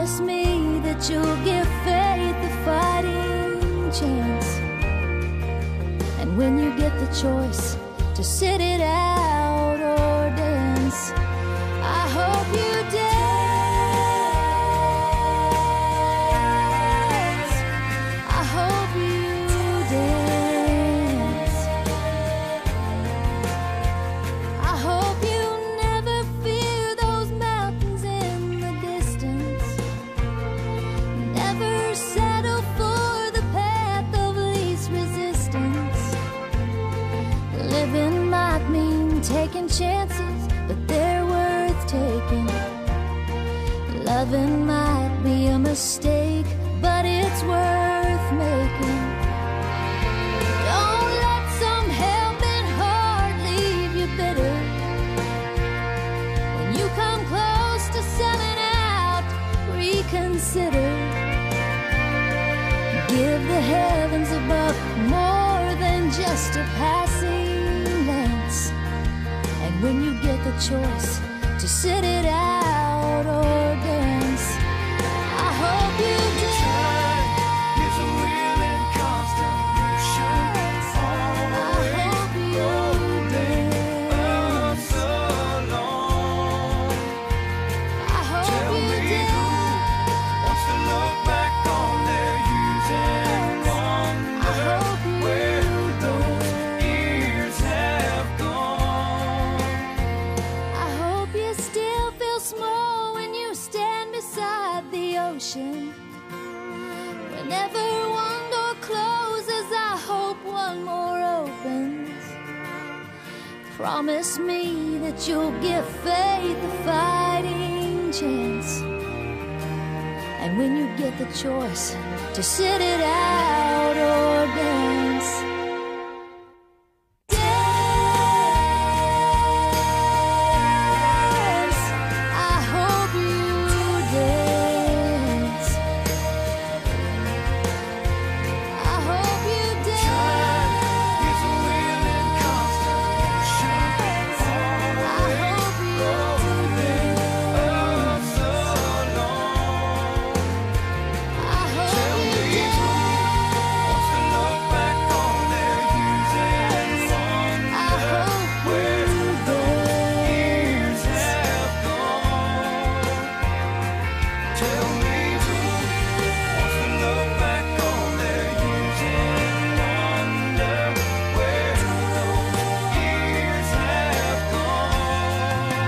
Promise me that you'll give faith a fighting chance. And when you get the choice to sit it out or dance, I hope you dance. I hope you dance. I hope you never fear those mountains in the distance. Never settle for the path of least resistance. Living might mean taking chances, but they're worth taking. Loving might be a mistake, but it's worth making. Don't let some helping heart leave you bitter. When you come close to selling out, reconsider. Give the heavens above more than just a passing glance. And when you get the choice to sit it out or dance, I hope you dance. Is a will in constant motion. I hope you dance. Alone. I hope Tell you me dance. wants to look back on their youth and I wonder hope you where those dance. years have gone. I hope you still feel small when you stand beside the ocean. Whenever one door closes, I hope one more opens. Promise me that you'll give faith a fighting chance. And when you get the choice to sit it out or dance, dance. I hope you dance. I hope you dance. Is a will in constant motion. I hope you dance. Alone. I hope Tell you me dance. wants to look back on their youth and I wonder hope where you years dance. have gone. Tell me who wants to look back on their youth and wonder where those years have gone.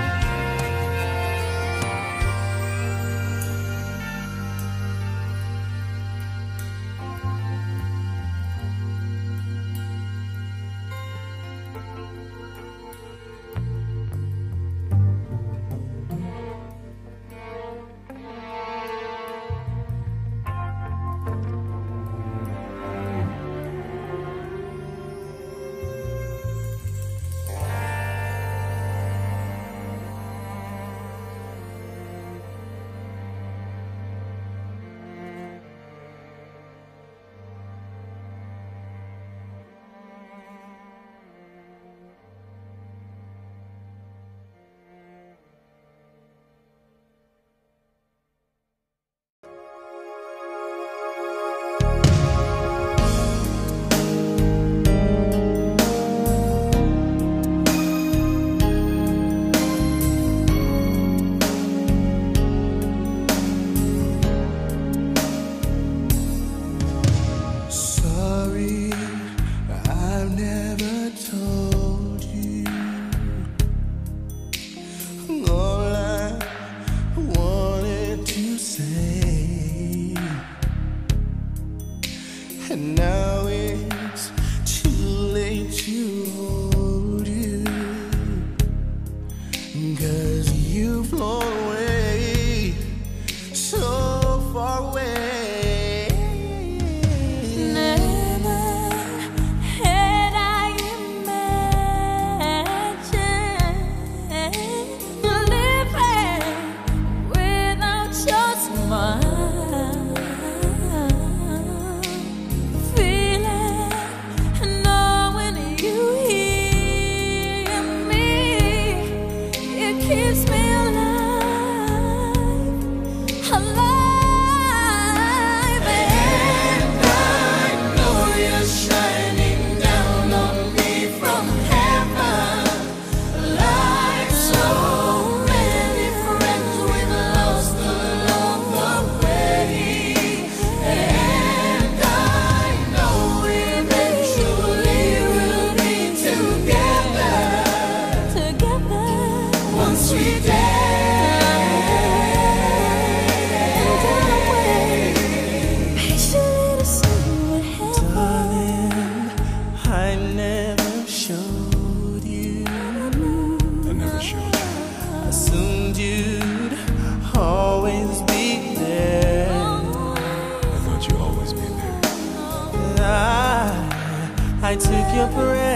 I took your breath